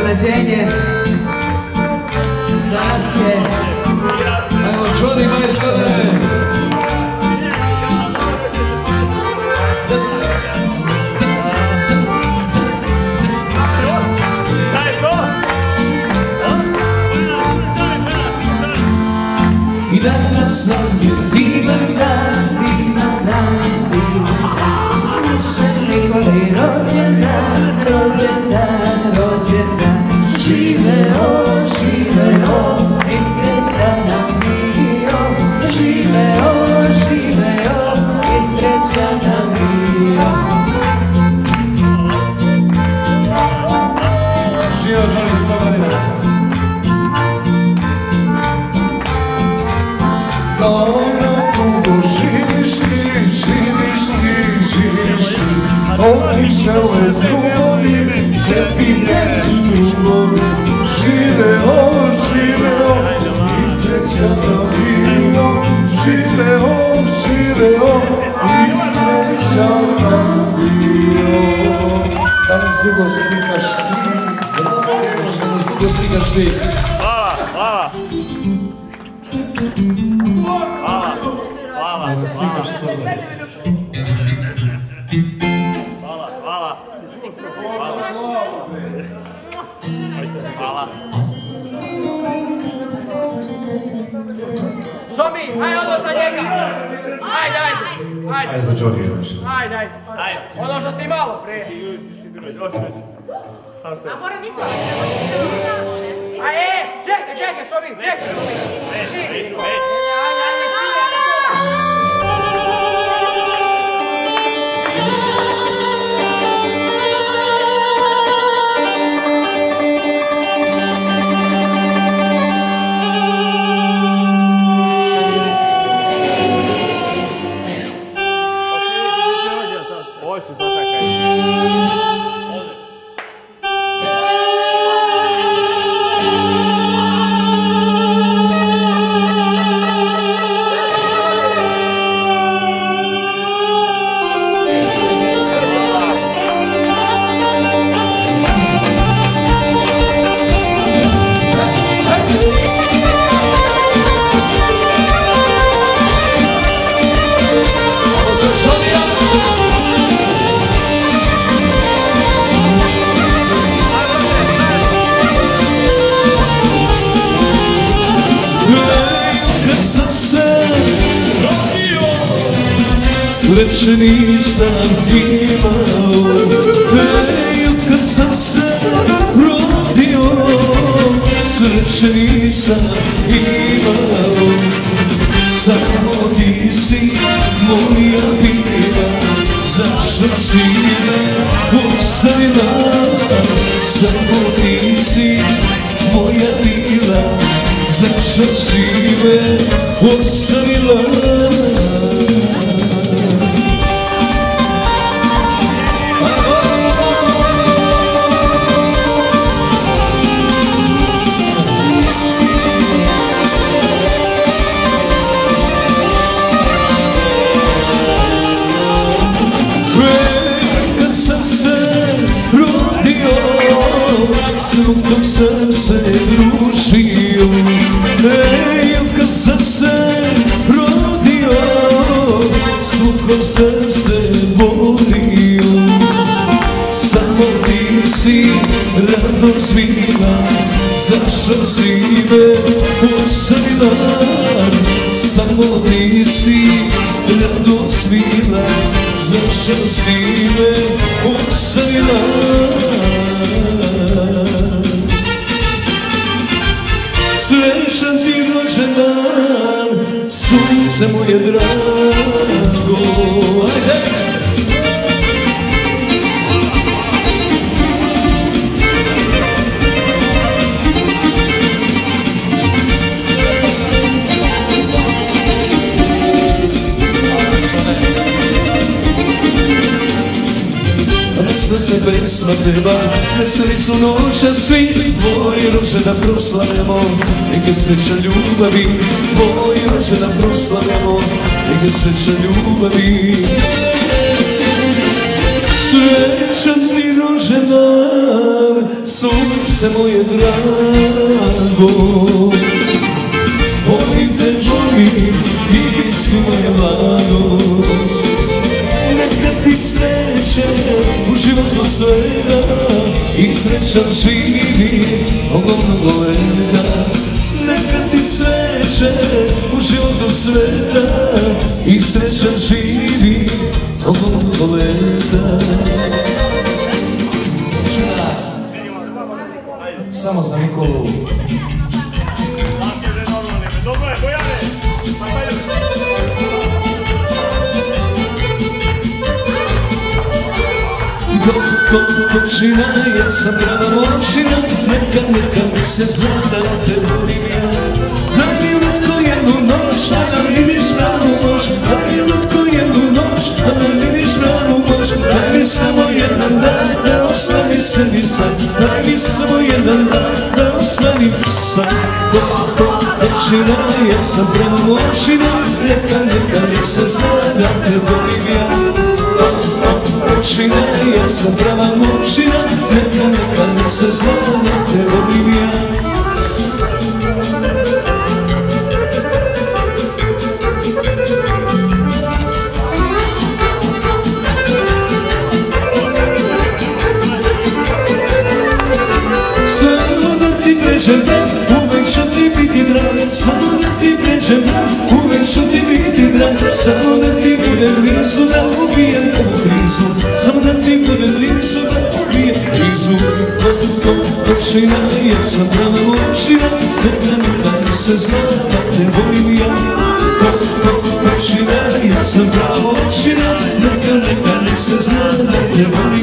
iznenađenje. Danas je... Evo, Johnny majstore! I danas sam je divan dan, divan dan, divan dan. Nikoli rođendan, rođendan, rođendan. Živeo, živeo, i sreća nam bio. Živeo, živeo, i sreća nam bio. Živeo Johnny 100 godina. Otišao je drugovi, happy man drugovi. Živeo, živeo, i sreća nam bio. Živeo, živeo, i sreća nam bio. Danas dugo slikaš ti. Danas dugo slikaš ti. Hvala, hvala. Hvala, hvala. Danas slikaš to. Hvala, hvala. Hvala. Šomi, ajde ono za njega! Ajde, ajde! Ajde za Johnny nešto. Ajde, ajde! Ono što si malo pre! Sam se. A mora niko ne Čekaj, Šomi, čekaj, Šomi! Već. Hoću zatakaj. Sreće nisam imao, kad sam se rodio. Sreće nisam imao, samo ti si moja bila. Zašto si me ostavila, samo ti si moja bila. Zašto si me ostavila? Svukom sam se družio, kad sam se rodio, svukom sam se volio. Samo ti si radost svima, zašto si me ostavila? Samo ti si radost svima, zašto si me ostavila? Srećan ti rođendan, sunce moje drago. Ajde! Rasla se pesma peva, veseli su noća svi. Tvoj rođendan proslavljamo, neke sreća ljubavi. Tvoj rođendan proslavljamo, neke sreća ljubavi. Srećan ti rođendan, sunce moje drago. Volim te, volim i si moje blago. Neka ti sreće u životu svega i srećan živi mnogo leta. Neka ti sreće u životu svega i srećan živi mnogo leta. Samo za Nikolu. Dobro je, Bojane! Komšina, ja sam prava momčina, neka mi se zna da te volim ja. Daj mi lutko jednu noć, a da vidiš pravu moć. Daj mi lutko jednu noć, a da vidiš pravu moć. Daj mi samo jedan dan, da osvani se mi sad. Daj mi samo jedan dan, da osvani mi sad. Komšina, ja sam prava momčina, neka mi se zna da te volim ja. Momčina, ja sam prava momčina, neka mi se zna da te volim ja. Samo da ti pređem dan, uvek ću ti biti drag. Samo da ti pređem dan, uvek ću ti biti drag. Samo da ti budem blizu, da ubijem ovu krizu. Samo da ti budem blizu, da ubijem krizu. Momčina, ja sam prava momčina, neka mi se zna da te volim ja. Momčina, ja sam prava momčina, neka mi se zna da te volim ja.